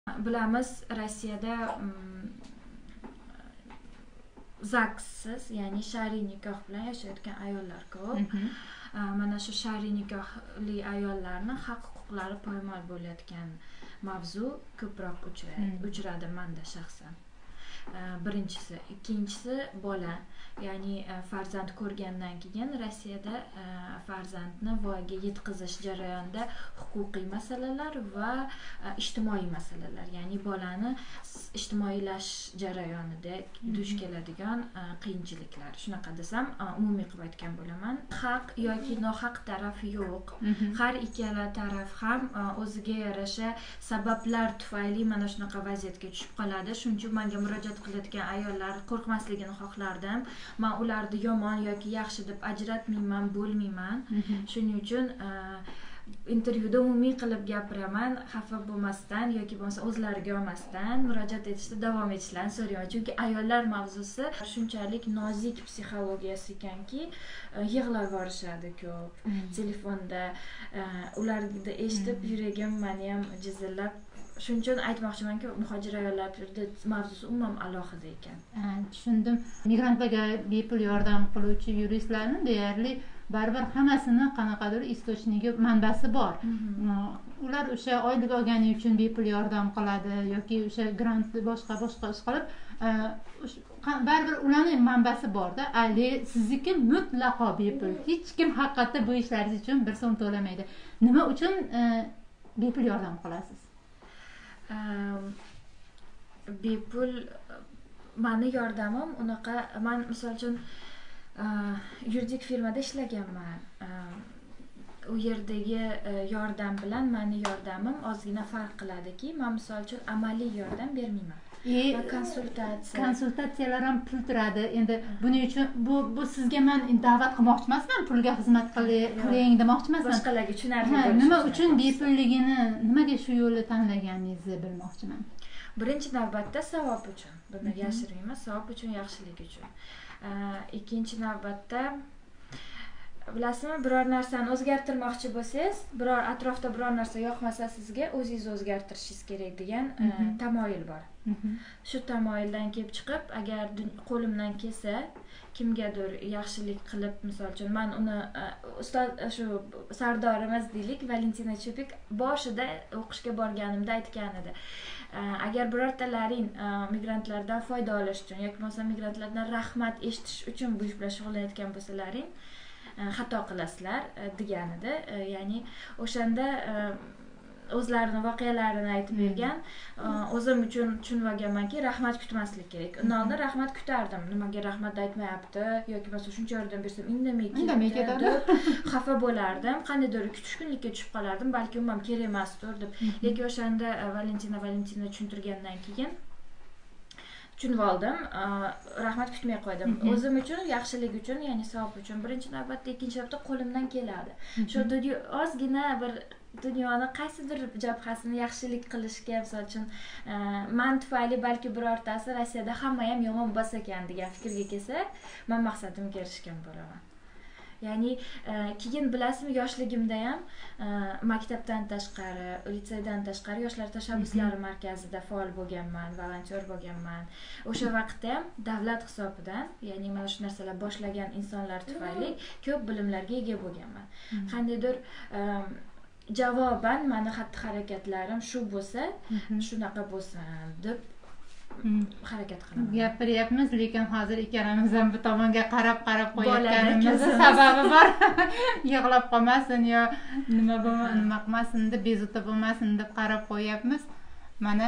Bilamiz, Rossiyada ZAGSsiz, ya'ni shar'iy nikoh bilan yashayotgan ayollar ko'p. Mana shu shar'iy nikohli ayollarni haq-huquqlari poymol bo'layotgan mavzu ko'proq uchradi menda shaxsan. Birinchisi, ikkinchisi bola, ya'ni farzand ko'rgandan keyin Rossiyada farzandni voyaga yetkazish jarayonida huquqiy masalalar va ijtimoiy masalalar, ya'ni bolani ijtimoiylash jarayonida duch keladigan qiyinchiliklar. Shunaqa desam, umumiy qilib aytgan bo'laman. Haq yoki nohaq taraf yo'q. Har ikkala taraf ham o'ziga yarasha sabablar tufayli mana shunaqa vaziyatga tushib qoladi. Shuning uchun menga murojaat qilayotgan ayollar qo'rqmasligini xohlardim. Men ularni yomon yoki yaxshi deb ajratmayman, bo'lmayman. Shuning uchun intervyuda umumiy qilib gapiraman, xafa bo'lmasdan yoki bo'lmasa o'zlariga olmasdan murojaat etishda davom etishlarini so'rayman. Chunki ayollar mavzusi shunchalik nozik psixologiyasi ekanki, yig'lab borishadi ko'p. Telefonda ularni eshitib yuragim meni ham jizillab. Shuning uchun aytmoqchimanki, muhojir ayollarda mavzusi umuman alohida ekan. Tushundim. Migrantlarga bepul yordam qiluvchi yuristlarni deyarli baribir hammasini qanaqadir istochnigi, manbasi bor. Ular o'sha oylik olgani uchun bepul yordam qiladi yoki o'sha grant boshqa ish qilib, baribir ularning manbasi borda. Sizniki mutlaqo bepul. Hech kim haqiqatda bu ishlaringiz uchun 1 so'm to'lamaydi. Nima uchun bepul yordam qilasiz? Bepul meni yordamim unaqa, men misol uchun yuridik firmada ishlaganman. U yerdagi yordam bilan meni yordamim ozgina farq qiladiki, men misol uchun amaliy yordam bermayman. Konsultatsiyalar ham pul turadi. Endi buning uchun bu sizga men da'vat qilmoqchi emasman, pulga xizmat qiling demoqchi emasman. Boshqalarga tushunarli. Nima uchun bepulligini, nimaga shu yo'lni tanlaganingizni bilmoqchiman. Birinchi navbatda savob uchun. Buni yashirmayman, savob uchun, yaxshilik uchun. Ikkinchi navbatda, bilasizmi, biror narsani o'zgartirmoqchi bo'lsangiz, biror atrofda biror narsa yoqmasa sizga, o'zingizni o'zgartirishingiz kerak degan tamoyil bor. Shu tamoyildan kelib chiqib, agar qo'limdan kelsa, kimgadir yaxshilik qilib, misol uchun men uni ustoz shu sardorimiz deylik, Valentina Chupik boshida o'qishga borganimda aytgan edi. Agar birortalaring migrantlardan foyda olish uchun yoki bo'lmasa migrantlardan rahmat eshitish uchun bu ish bilan shug'ullanayotgan bo'lsalaring, xato qilasizlar degan edi. Ya'ni o'shanda o'zlarini voqealarini aytib bergan. O'zim uchun tushunib olganmanki, rahmat kutmaslik kerak. Undan oldin rahmat kutardim. Nimaga rahmat aytmayapti yoki bo'lmasa shuncha yordam bersam indamay ketadi deb xafa bo'lardim. Qandaydir kutishkunlikka tushib qolardim, balki umuman kerak emasdir deb. Lekin o'shanda Valentina tushuntirgandan keyin tushunib oldim. Rahmat kutmay qo'ydim. O'zim uchun, yaxshilik uchun, ya'ni savob uchun birinchi navbatda, ikkinchi navbatda qo'limdan keladi. Shu ozgina bir dunyoni qaysidir jabhasini yaxshilik qilishga, misol uchun men tufayli balki birortasi Rossiyada hamma ham yomon bo'lsa ekan degan fikrga kelsa, men maqsadimga erishgan bo'laman. Ya'ni keyin bilasizmi, yoshligimda ham maktabdan tashqari, litseydan tashqari yoshlar tashabbuslari markazida faol bo'lganman, volontyor bo'lganman. O'sha vaqtda ham davlat hisobidan, ya'ni mana shu narsalar boshlagan insonlar tufayli ko'p bilimlarga ega bo'lganman. Qandaydir javoban meni xatti-harakatlarim shu bo'lsa, shunaqa bo'lsin deb harakat qilaman. Gapiryapmiz, lekin hozir ikkalamiz ham bu tomonga qarab qo'yayotganimiz sababi bor. Yig'lab qolmasin yo nima qilmasin deb, bezovta bo'lmasin deb qarab qo'yapmiz. Mana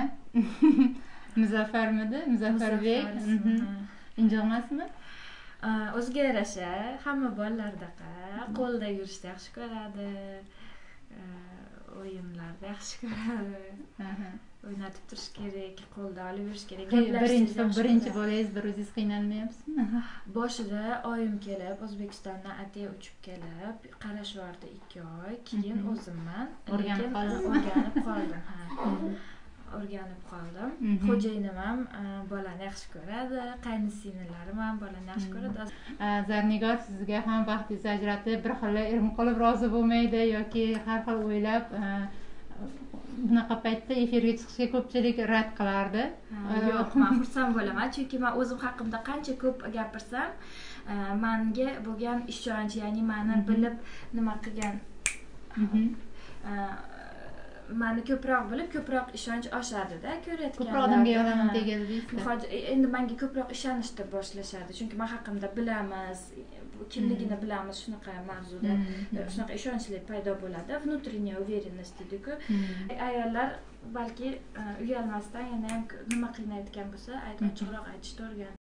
Muzaffarbek. Injilmasmi? O'ziga yarasha, hamma bolalardaqa qo'lda yurishni yaxshi ko'radi. O'yinlarda yaxshi ko'radi. O'ynatib turish kerak, qo'lda olib yurish kerak. Birinchi bolangiz bir o'zingiz qiynalmayapsizmi? Boshida oyim kelib, O'zbekistondan atay uchib kelib, qarashvordi 2 oy, keyin o'zimman o'rganib qoldim. Xo'jayinim ham bolani yaxshi ko'radi, qaynisi-singllarim ham bolani yaxshi ko'radi. Zarnigor, sizga ham vaqtingizni ajratib, bir xil irim qilib rozi bo'lmaydi yoki har xil o'ylab bunaqa paytda efirga chiqishga ko'pchilik rad qilardi. Yo'q, men xursand bo'laman, chunki men o'zim haqimda qancha ko'p gapirsam, menga bo'lgan ishonch, ya'ni meni bilib nima qilgan, meni ko'proq bilib, ko'proq ishonch oshadi-da, ko'rayotganlar. Ko'proq odamga yordam tegadi deysiz. Endi menga ko'proq ishonishni boshlashadi, chunki men haqimda bilamiz, kimligini bilamiz, shunaqa mavzuda, shunaqa ishonchli paydo bo'ladi, внутренняя уверенность deydi-ku. Ayollar balki uyalmasdan yana ham nima qiynayotgan bo'lsa, ochiqroq aytishni o'rgan.